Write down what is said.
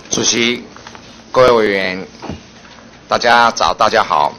主席、各位委员，大家早，大家好。